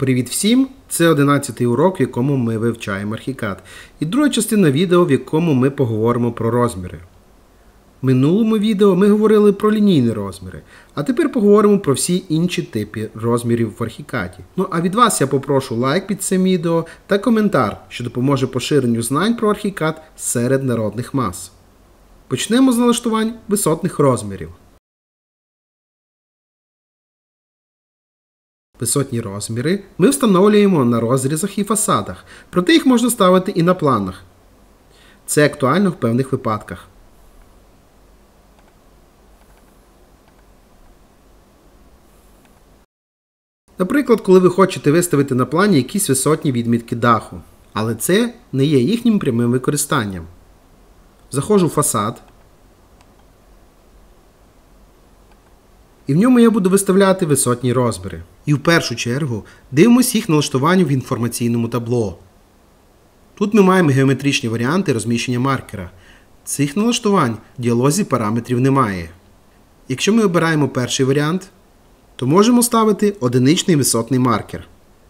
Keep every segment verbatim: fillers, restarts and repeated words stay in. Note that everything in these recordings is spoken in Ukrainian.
Привіт всім! Це одинадцятий урок, в якому ми вивчаємо архікад. І друга частина відео, в якому ми поговоримо про розміри. В минулому відео ми говорили про лінійні розміри, а тепер поговоримо про всі інші типи розмірів в архікаді. Ну а від вас я попрошу лайк під цим відео та коментар, що допоможе поширенню знань про архікад серед народних мас. Почнемо з налаштувань висотних розмірів. Висотні розміри ми встановлюємо на розрізах і фасадах, проте їх можна ставити і на планах. Це актуально в певних випадках. Наприклад, коли ви хочете виставити на плані якісь висотні відмітки даху. Але це не є їхнім прямим використанням. Заходжу в фасад. І в ньому я буду виставляти висотні розміри. І в першу чергу дивимося їх налаштування в інформаційному табло. Тут ми маємо геометричні варіанти розміщення маркера. Цих налаштувань в діалозі параметрів немає. Якщо ми обираємо перший варіант, то можемо ставити одиничний висотний маркер.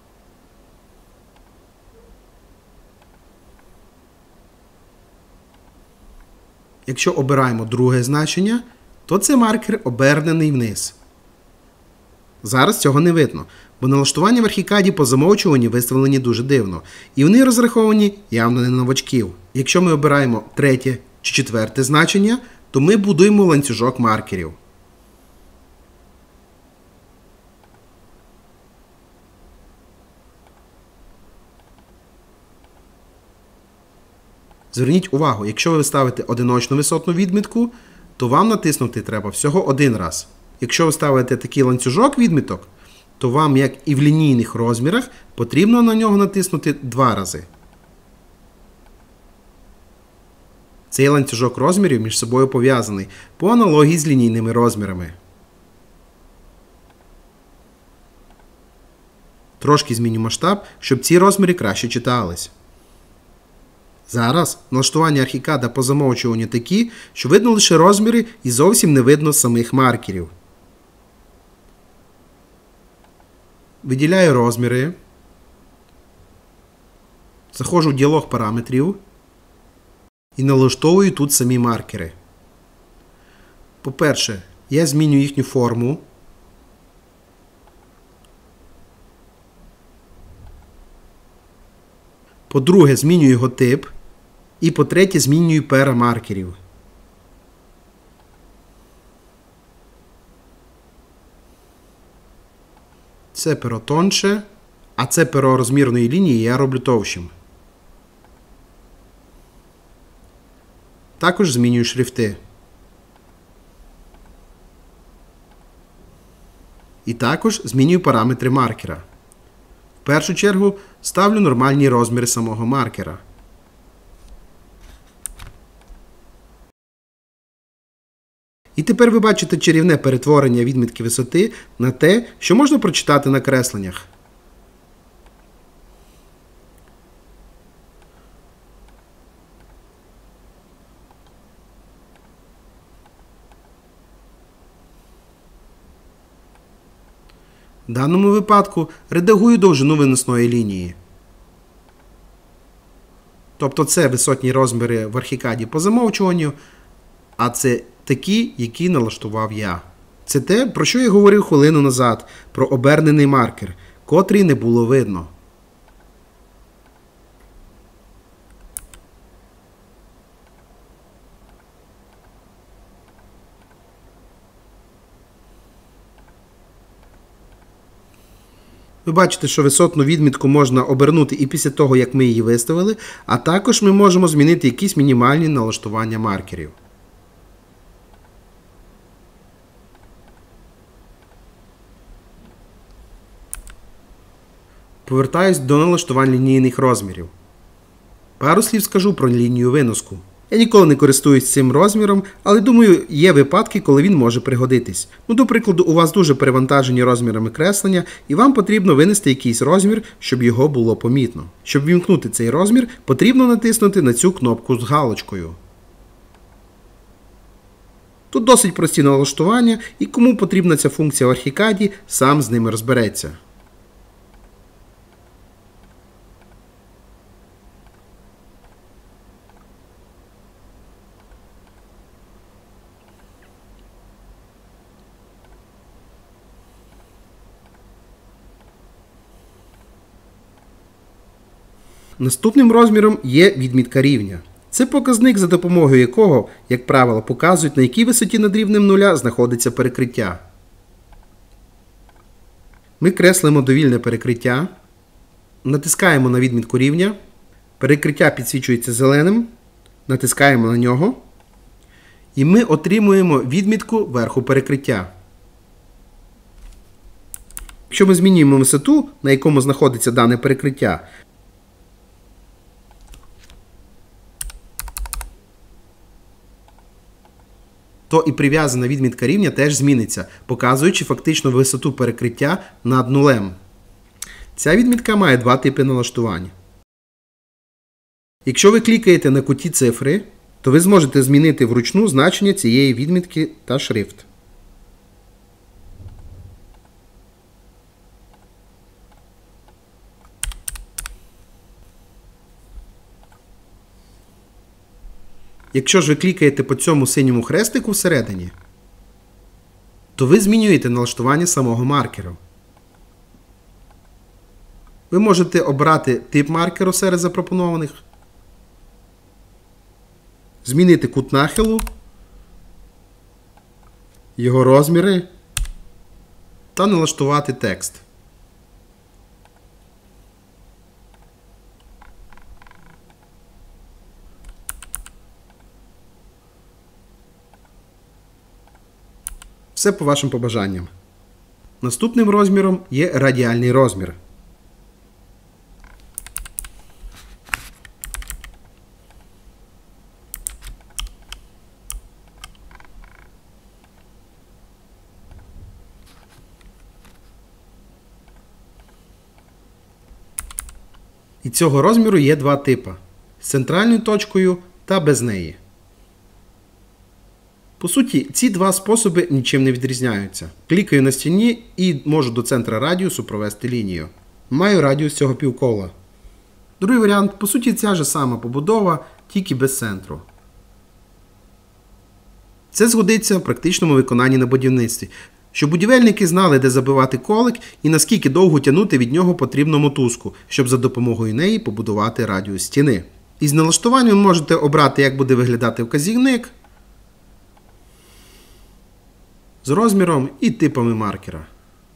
Якщо обираємо друге значення, то це маркер обернений вниз. Зараз цього не видно, бо налаштування в архікаді по замовчуванню виставлені дуже дивно, і вони розраховані явно не на новачків. Якщо ми обираємо третє чи четверте значення, то ми будуємо ланцюжок маркерів. Зверніть увагу, якщо ви ставите одиночну висотну відмітку, то вам натиснути треба всього один раз. Якщо ви ставите такий ланцюжок відміток, то вам, як і в лінійних розмірах, потрібно на нього натиснути два рази. Цей ланцюжок розмірів між собою пов'язаний по аналогії з лінійними розмірами. Трошки зміню масштаб, щоб ці розміри краще читались. Зараз налаштування архікада по замовчуванню такі, що видно лише розміри і зовсім не видно самих маркерів. Виділяю розміри. Заходжу в діалог параметрів і налаштовую тут самі маркери. По-перше, я зміню їхню форму. По-друге, змінюю його тип. І по-третє, змінюю пера маркерів. Це перо тонше, а це перо розмірної лінії я роблю товщим. Також змінюю шрифти. І також змінюю параметри маркера. В першу чергу ставлю нормальні розміри самого маркера. І тепер ви бачите чарівне перетворення відмітки висоти на те, що можна прочитати на кресленнях. В даному випадку редагую довжину виносної лінії. Тобто це висотні розміри в архікаді по замовчуванню, а це такі, які налаштував я. Це те, про що я говорив хвилину назад, про обернений маркер, котрий не було видно. Ви бачите, що висотну відмітку можна обернути і після того, як ми її виставили, а також ми можемо змінити якісь мінімальні налаштування маркерів. Повертаюсь до налаштувань лінійних розмірів. Пару слів скажу про лінію виноску. Я ніколи не користуюсь цим розміром, але думаю, є випадки, коли він може пригодитись. Ну, до прикладу, у вас дуже перевантажені розмірами креслення, і вам потрібно винести якийсь розмір, щоб його було помітно. Щоб вімкнути цей розмір, потрібно натиснути на цю кнопку з галочкою. Тут досить прості налаштування, і кому потрібна ця функція в архікаді, сам з ними розбереться. Наступним розміром є відмітка рівня. Це показник, за допомогою якого, як правило, показують, на якій висоті над рівнем нуля знаходиться перекриття. Ми креслимо довільне перекриття, натискаємо на відмітку рівня, перекриття підсвічується зеленим, натискаємо на нього, і ми отримуємо відмітку верху перекриття. Якщо ми змінюємо висоту, на якому знаходиться дане перекриття, то і прив'язана відмітка рівня теж зміниться, показуючи фактично висоту перекриття над нулем. Ця відмітка має два типи налаштувань. Якщо ви клікаєте на куті цифри, то ви зможете змінити вручну значення цієї відмітки та шрифт. Якщо ж ви клікаєте по цьому синьому хрестику всередині, то ви змінюєте налаштування самого маркеру. Ви можете обрати тип маркеру серед запропонованих, змінити кут нахилу, його розміри та налаштувати текст. Все по вашим побажанням. Наступним розміром є радіальний розмір. І цього розміру є два типи – з центральною точкою та без неї. По суті, ці два способи нічим не відрізняються. Клікаю на стіні і можу до центра радіусу провести лінію. Маю радіус цього півкола. Другий варіант, по суті, ця ж сама побудова, тільки без центру. Це згодиться в практичному виконанні на будівництві, щоб будівельники знали, де забивати колик і наскільки довго тягнути від нього потрібну мотузку, щоб за допомогою неї побудувати радіус стіни. Із налаштуванням можете обрати, як буде виглядати вказівник, з розміром і типами маркера.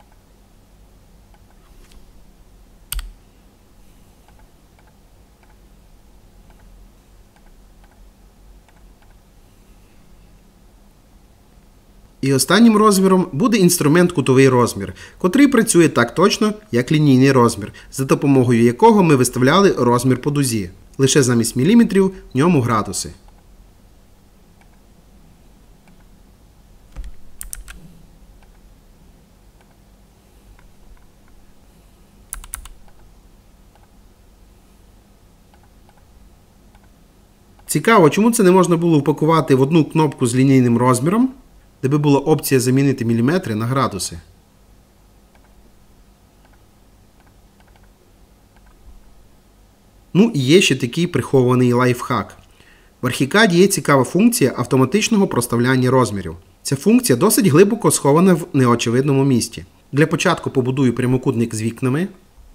І останнім розміром буде інструмент кутовий розмір, котрий працює так точно, як лінійний розмір, за допомогою якого ми виставляли розмір по дузі. Лише замість міліметрів в ньому градуси. Цікаво, чому це не можна було впакувати в одну кнопку з лінійним розміром, де би була опція замінити міліметри на градуси. Ну і є ще такий прихований лайфхак. В Archicad є цікава функція автоматичного проставляння розмірів. Ця функція досить глибоко схована в неочевидному місці. Для початку побудую прямокутник з вікнами.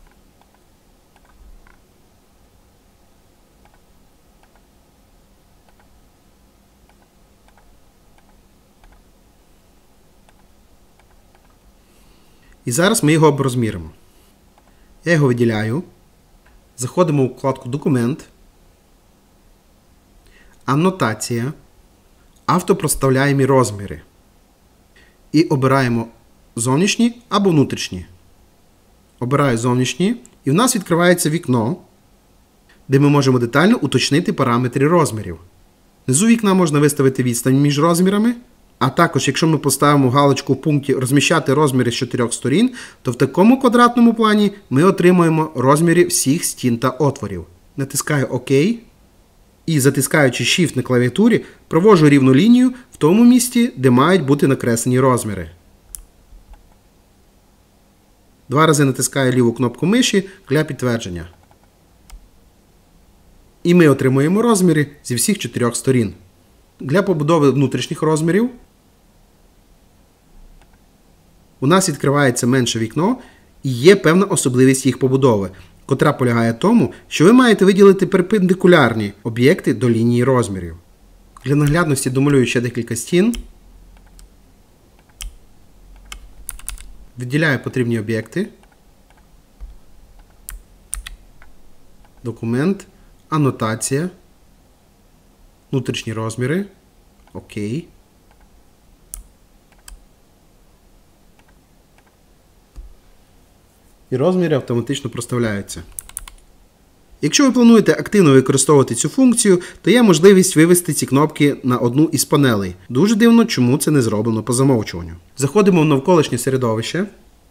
І зараз ми його оброзміримо. Я його виділяю. Заходимо у вкладку «Документ», «Аннотація», «Автопроставляємі розміри». І обираємо зовнішні або внутрішні. Обираю зовнішні, і в нас відкривається вікно, де ми можемо детально уточнити параметри розмірів. Внизу вікна можна виставити відстань між розмірами. А також, якщо ми поставимо галочку в пункті «Розміщати розміри з чотирьох сторін», то в такому квадратному плані ми отримуємо розміри всіх стін та отворів. Натискаю «Ок» і, затискаючи Shift на клавіатурі, проводжу рівну лінію в тому місці, де мають бути накреслені розміри. Два рази натискаю ліву кнопку миші для підтвердження. І ми отримуємо розміри зі всіх чотирьох сторін. Для побудови внутрішніх розмірів у нас відкривається менше вікно і є певна особливість їх побудови. котра полягає в тому, що ви маєте виділити перпендикулярні об'єкти до лінії розмірів. Для наглядності домалюю ще декілька стін. Виділяю потрібні об'єкти. Документ, анотація, внутрішні розміри. Окей. І розміри автоматично проставляються. Якщо ви плануєте активно використовувати цю функцію, то є можливість вивести ці кнопки на одну із панелей. Дуже дивно, чому це не зроблено по замовчуванню. Заходимо в навколишнє середовище.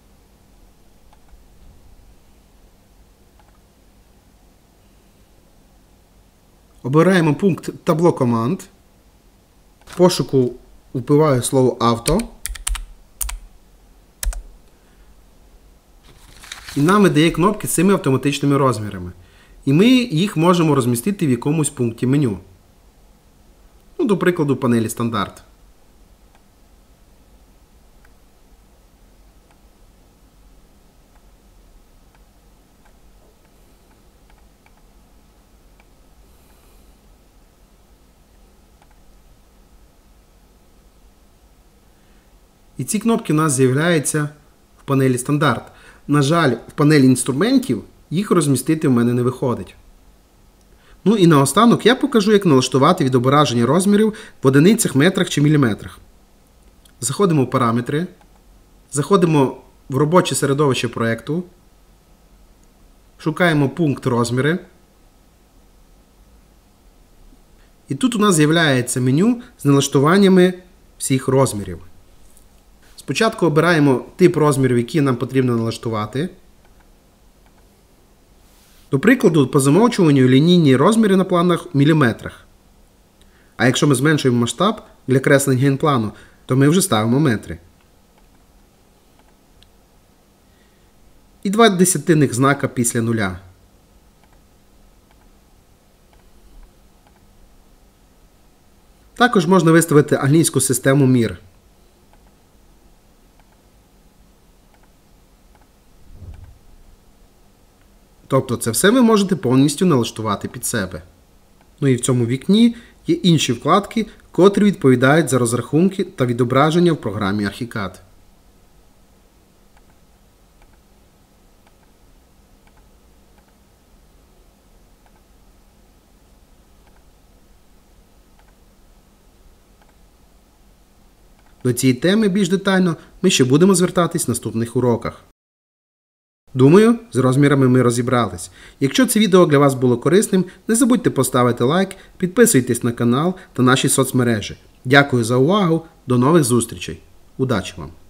Обираємо пункт табло команд. В пошуку вбиваю слово авто. І нам видає кнопки з цими автоматичними розмірами. І ми їх можемо розмістити в якомусь пункті меню. Ну, до прикладу, панелі стандарт. І ці кнопки у нас з'являються в панелі стандарт. На жаль, в панелі інструментів їх розмістити в мене не виходить. Ну і наостанок я покажу, як налаштувати відображення розмірів в одиницях, метрах чи міліметрах. Заходимо в параметри, заходимо в робоче середовище проєкту, шукаємо пункт розміри. І тут у нас з'являється меню з налаштуваннями всіх розмірів. Спочатку обираємо тип розмірів, які нам потрібно налаштувати. До прикладу, по замовчуванню лінійні розміри на планах в міліметрах. А якщо ми зменшуємо масштаб для креслень генплану, то ми вже ставимо метри. І два десятинних знака після нуля. Також можна виставити англійську систему мір. Тобто це все ви можете повністю налаштувати під себе. Ну і в цьому вікні є інші вкладки, котрі відповідають за розрахунки та відображення в програмі Archicad. До цієї теми більш детально ми ще будемо звертатись в наступних уроках. Думаю, з розмірами ми розібрались. Якщо це відео для вас було корисним, не забудьте поставити лайк, підписуйтесь на канал та наші соцмережі. Дякую за увагу, до нових зустрічей. Удачі вам!